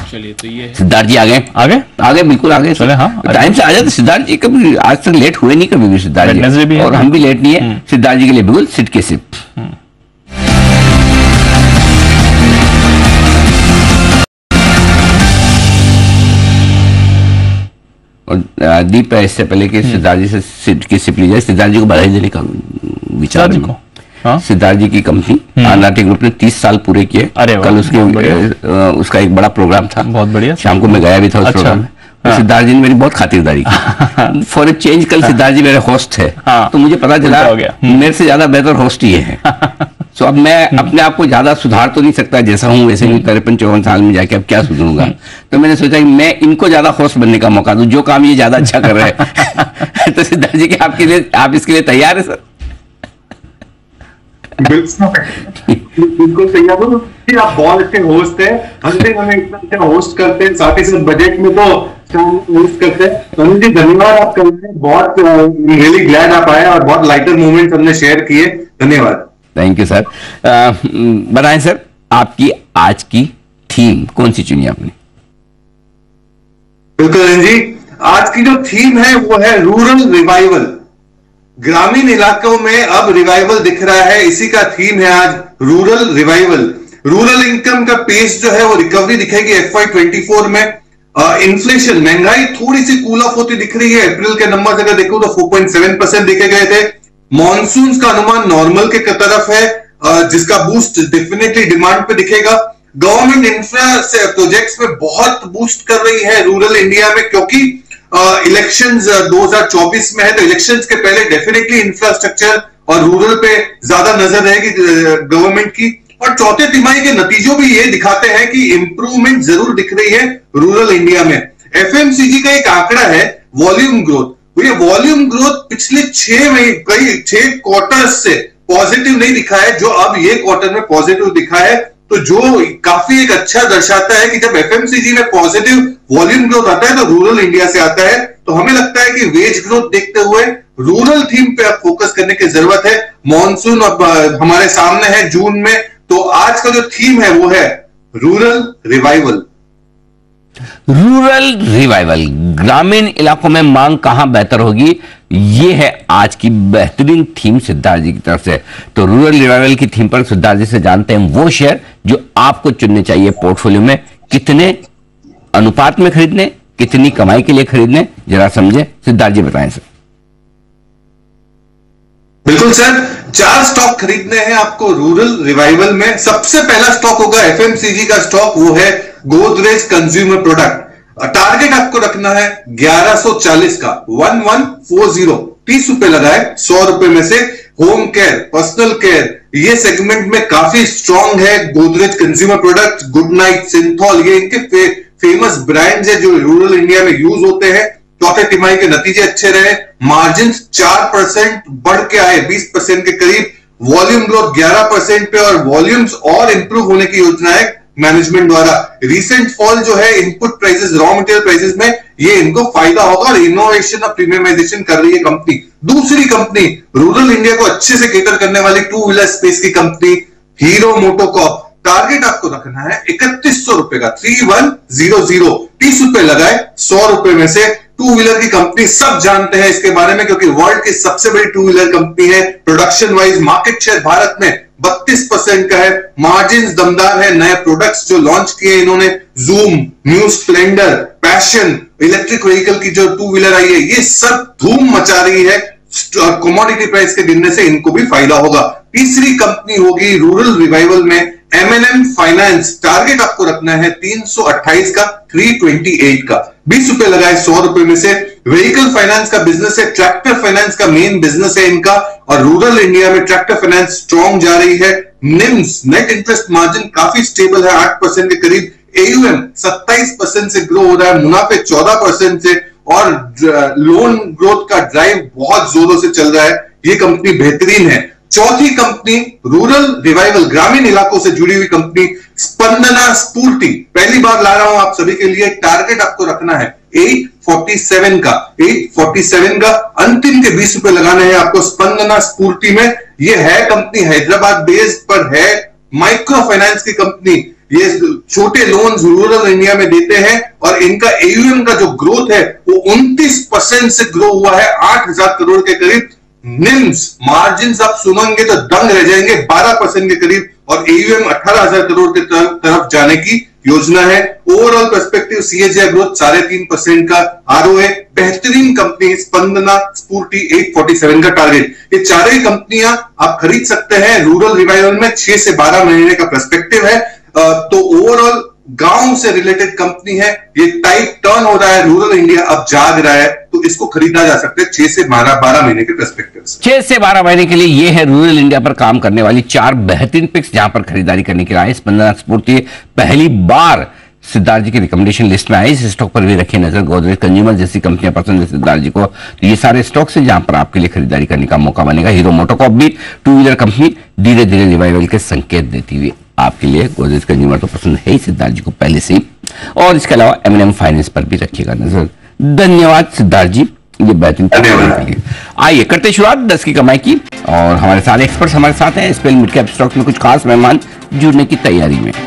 चलिए तो ये सिद्धार्थ जी आगे बिल्कुल आगे चले। हाँ टाइम से आ जाते सिद्धार्थ जी, कभी आज तक लेट हुए नहीं कभी भी सिद्धार्थ जी, भी और हम भी लेट नहीं है सिद्धार्थ जी के लिए बिल्कुल सिट के सिप। और दीप इससे पहले कि सिद्धार्थ जी से सिट की सिप ली जाए, सिद्धार्थ जी को बधाई देने का विचार है। हाँ? सिद्धार्थ जी की कंपनी आरनाटी ग्रुप ने 30 साल पूरे किए। कल उसका एक बड़ा प्रोग्राम था, बहुत बढ़िया, शाम को मैं गया भी था उस प्रोग्राम में। हाँ। सिद्धार्थ जी ने मेरी बहुत खातिरदारी की फॉर ए चेंज। कल सिद्धार्थ जी मेरे होस्ट है। हाँ। तो मुझे पता चला मेरे से ज्यादा बेहतर होस्ट ही है। तो अब मैं अपने आप को ज्यादा सुधार तो नहीं सकता, जैसा हूँ वैसे ही 53-54 साल में जाके अब क्या सुधरूंगा। तो मैंने सोचा कि मैं इनको ज्यादा होस्ट बनने का मौका दूं, जो काम ये ज्यादा अच्छा कर रहे हैं। तो सिद्धार्थ जी आप इसके लिए तैयार है सर? बिल्कुल तैयार हो। आप बहुत अच्छे होस्ट हैं, हमें इतना अच्छा होस्ट करते हैं, साथ ही साथ बजट में तो होस्ट करते हैं। अनिल जी धन्यवाद, आप कर रहे हैं, बहुत रियली ग्लैड आप आए और बहुत लाइटर मोमेंट्स हमने शेयर किए, धन्यवाद। Thank you sir. बताएं सर, आपकी आज की थीम कौन सी चुनी आपने? बिल्कुल अनिल जी, आज की जो थीम है वो है रूरल रिवाइवल। ग्रामीण इलाकों में अब रिवाइवल दिख रहा है, इसी का थीम है आज रूरल रिवाइवल। रूरल इनकम का पेस जो है वो रिकवरी दिखेगी FY24 में। इन्फ्लेशन, महंगाई थोड़ी सी कूल ऑफ होती दिख रही है। अप्रैल के नंबर अगर देखो तो 4.7% देखे गए थे। मॉनसून का अनुमान नॉर्मल के तरफ है, जिसका बूस्ट डेफिनेटली डिमांड पे दिखेगा। गवर्नमेंट इंफ्रा प्रोजेक्ट्स में बहुत बूस्ट कर रही है रूरल इंडिया में, क्योंकि इलेक्शंस 2024 में है, तो इलेक्शंस के पहले डेफिनेटली इंफ्रास्ट्रक्चर और रूरल पे ज्यादा नजर रहेगी गवर्नमेंट की। और चौथे तिमाही के नतीजों भी ये दिखाते हैं कि इंप्रूवमेंट जरूर दिख रही है रूरल इंडिया में। FMCG का एक आंकड़ा है वॉल्यूम ग्रोथ, तो ये वॉल्यूम ग्रोथ पिछले 6 क्वार्टर्स से पॉजिटिव नहीं दिखा है, जो अब ये क्वार्टर में पॉजिटिव दिखा है, तो जो काफी एक अच्छा दर्शाता है कि जब FMCG में पॉजिटिव वॉल्यूम ग्रोथ आता है तो रूरल इंडिया से आता है। तो हमें लगता है कि वेज ग्रोथ देखते हुए रूरल थीम पे अब फोकस करने की जरूरत है। मॉनसून अब हमारे सामने है जून में, तो आज का जो थीम है वो है रूरल रिवाइवल। रूरल रिवाइवल, ग्रामीण इलाकों में मांग कहां बेहतर होगी, ये है आज की बेहतरीन थीम सिद्धार्थ जी की तरफ से। तो रूरल रिवाइवल की थीम पर सिद्धार्थ जी से जानते हैं वो शेयर जो आपको चुनने चाहिए पोर्टफोलियो में, कितने अनुपात में खरीदने, कितनी कमाई के लिए खरीदने, जरा समझे। सिद्धार्थ जी बताएं सर। बिल्कुल सर, 4 स्टॉक खरीदने हैं आपको रूरल रिवाइवल में। सबसे पहला स्टॉक होगा FMCG का स्टॉक, वो है गोदरेज कंज्यूमर प्रोडक्ट। टारगेट आपको रखना है 1140 का, 1140, 30 रुपए लगाए 100 रुपए में से। होम केयर, पर्सनल केयर, ये सेगमेंट में काफी स्ट्रांग है Godrej consumer product. Good Knight, Cinthol, ये इनके फेमस ब्रांड्स है जो रूरल इंडिया में यूज होते हैं। चौथे तिमाही के नतीजे अच्छे रहे, मार्जिन 4% बढ़ के आए 20% के करीब, वॉल्यूम ग्रोथ 11% पे, और वॉल्यूम्स और इंप्रूव होने की योजना है मैनेजमेंट द्वारा। रिसेंट फॉल जो है input prices, raw material prices में, ये इनको फायदा होगा, और इनोवेशन और प्रीमियमाइजेशन कर रही है कंपनी। दूसरी कंपनी रूरल इंडिया को अच्छे से केटर करने वाली 2 व्हीलर स्पेस की कंपनी हीरो मोटोकॉर्प। टारगेट आपको रखना है 3100 रुपए का, 3100, 30 रुपए लगाए 100 रुपए में से। 2 व्हीलर की कंपनी, सब जानते हैं इसके बारे में क्योंकि वर्ल्ड की सबसे बड़ी 2 व्हीलर कंपनी है। Production wise market share Bharat में 32% का है, मार्जिन दमदार है। नए प्रोडक्ट्स जो लॉन्च किए इन्होंने, Xoom, new Splendor, Passion, electric vehicle की जो 2 व्हीलर आई है, ये सब धूम मचा रही है। कमोडिटी प्राइस के गिरने से इनको भी फायदा होगा। तीसरी कंपनी होगी रूरल रिवाइवल में M&M फाइनेंस। टारगेट आपको रखना है 328 का, 328 का, 20 रुपए लगाए 100 रुपए में से। व्हीकल फाइनेंस का बिजनेस है, ट्रैक्टर फाइनेंस का मेन बिजनेस है इनका, और रूरल इंडिया में ट्रैक्टर फाइनेंस स्ट्रॉन्ग जा रही है। निम्स, नेट इंटरेस्ट मार्जिन काफी स्टेबल है, 8% के करीब। AUM 27% से ग्रो हो रहा है, मुनाफे 14% से, और लोन ग्रोथ का ड्राइव बहुत जोरों से चल रहा है। ये कंपनी बेहतरीन है। चौथी कंपनी रूरल रिवाइवल, ग्रामीण इलाकों से जुड़ी हुई कंपनी स्पंदना स्फूर्ति। पहली बार ला रहा हूं आप सभी के लिए। टारगेट आपको रखना है 847 का, 847 का, अंतिम के 20 रुपए लगाने हैं आपको स्पंदना स्फूर्ति में। यह है कंपनी हैदराबाद बेस्ड पर है, माइक्रो फाइनेंस की कंपनी। ये छोटे लोन्स रूरल इंडिया में देते हैं और इनका AUM का जो ग्रोथ है वो 29% से ग्रो हुआ है 8,000 करोड़ के करीब। निम्स मार्जिन आप सुनेंगे तो दंग रह जाएंगे, 12% के करीब, और AUM 18,000 करोड़ के तरफ जाने की योजना है। ओवरऑल पर्सपेक्टिव CAGR ग्रोथ 3.5% का, ROA बेहतरीन कंपनी स्पंदना स्फूर्ति 847 का टारगेट। ये चारों ही कंपनियां आप खरीद सकते हैं। रूरल रिवाइवल में 6 से 12 महीने का पर्सपेक्टिव है। तो ओवरऑल गांव से रिलेटेड कंपनी है, ये टाइप टर्न हो रहा है, रूरल इंडिया अब जाग रहा है, तो इसको खरीदा जा सकता है 6 से 12 महीने के पर्सपेक्टिव से। 6 से 12 महीने के लिए ये है रूरल इंडिया पर काम करने वाली 4 बेहतरीन पिक्स जहां पर खरीदारी करने के लिए आए। स्पंदना स्फूर्ति पहली बार सिद्धार्थ जी की रिकमेंडेशन लिस्ट में आई। इस स्टॉक पर भी रखी नजर। गोदरेज कंज्यूमर जैसी कंपनियां पसंद है सिद्धार्थ जी को, तो ये सारे स्टॉक्स हैं जहां पर आपके लिए खरीदारी करने का मौका बनेगा। हीरो मोटोकॉर्प भी टू व्हीलर कंपनी धीरे धीरे रिवाइवल के संकेत देती हुई आपके लिए। गोदरेज कंज्यूमर तो पसंद है ही सिद्धार्थ जी को पहले से ही, और इसके अलावा M&M फाइनेंस पर भी रखिएगा नजर। धन्यवाद सिद्धार्थ जी ये बेहतरीन के लिए। आइए करते शुरुआत 10 की कमाई की, और हमारे सारे एक्सपर्ट्स हमारे साथ हैं। स्पेल मिड कैप स्टॉक्स में कुछ खास मेहमान जुड़ने की तैयारी में।